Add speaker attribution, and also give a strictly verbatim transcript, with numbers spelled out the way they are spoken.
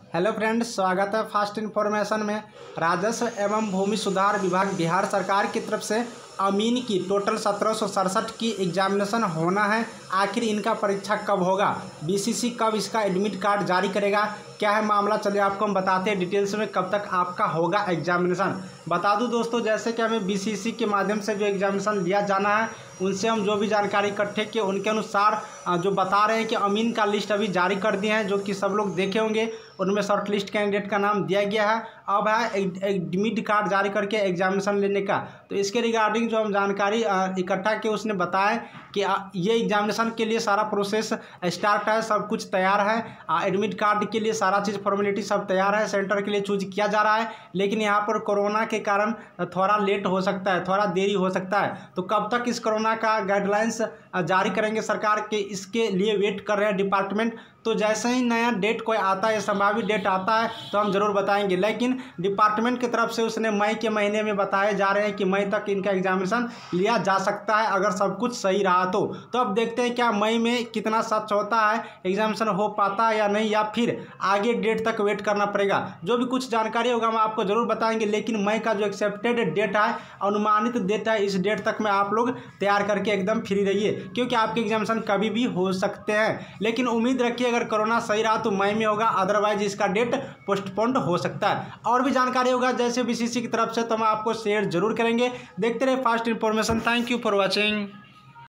Speaker 1: Hello friends, स्वागत है fast information में। राजस्व एवं भूमि सुधार विभाग बिहार सरकार की तरफ से अमीन की टोटल सत्रह सौ सड़सठ की एग्जामिनेशन होना है। आखिर इनका परीक्षा कब होगा, बीसीसी कब इसका एडमिट कार्ड जारी करेगा, क्या है मामला, चलिए आपको हम बताते हैं डिटेल्स में कब तक आपका होगा एग्जामिनेशन। बता दूं दोस्तों, जैसे कि हमें बीसीसी के माध्यम से जो एग्जामिनेशन लिया जाना है, उनसे हम जो भी जानकारी इकट्ठे किए उनके अनुसार जो बता रहे हैं कि अमीन का लिस्ट अभी जारी कर दिए हैं, जो कि सब लोग देखे होंगे। उनमें शॉर्ट लिस्ट कैंडिडेट का नाम दिया गया है। अब है एडमिट कार्ड जारी करके एग्जामिनेशन लेने का। तो इसके रिगार्डिंग जो हम जानकारी इकट्ठा की, उसने बताया कि ये एग्जामिनेशन के लिए सारा प्रोसेस स्टार्ट है, सब कुछ तैयार है। एडमिट कार्ड के लिए सारा चीज़ फॉर्मेलिटी सब तैयार है, सेंटर के लिए चूज किया जा रहा है। लेकिन यहाँ पर कोरोना के कारण थोड़ा लेट हो सकता है, थोड़ा देरी हो सकता है। तो कब तक इस कोरोना का गाइडलाइंस जारी करेंगे सरकार के, इसके लिए वेट कर रहे हैं डिपार्टमेंट। तो जैसे ही नया डेट कोई आता है, संभावित डेट आता है, तो हम जरूर बताएंगे। लेकिन डिपार्टमेंट की तरफ से उसने मई के महीने में बताए जा रहे हैं कि मई तक इनका एग्जामिनेशन लिया जा सकता है, अगर सब कुछ सही रहा तो। तो अब देखते हैं क्या मई में कितना सच होता है, एग्जामिनेशन हो पाता है या नहीं, या फिर आगे डेट तक वेट करना पड़ेगा। जो भी कुछ जानकारी होगा हम आपको जरूर बताएंगे। लेकिन मई का जो एक्सेप्टेड डेट है, अनुमानित डेट है, इस डेट तक में आप लोग तैयार करके एकदम फ्री रहिए, क्योंकि आपके एग्जामिनेशन कभी भी हो सकते हैं। लेकिन उम्मीद रखिए अगर कोरोना सही रहा तो मई में होगा, अदरवाइज इसका डेट पोस्टपोन्ड हो सकता है। और भी जानकारी होगा जैसे बीसीसी की तरफ से, तो हम आपको शेयर जरूर करेंगे। देखते रहे fast information. Thank you for watching.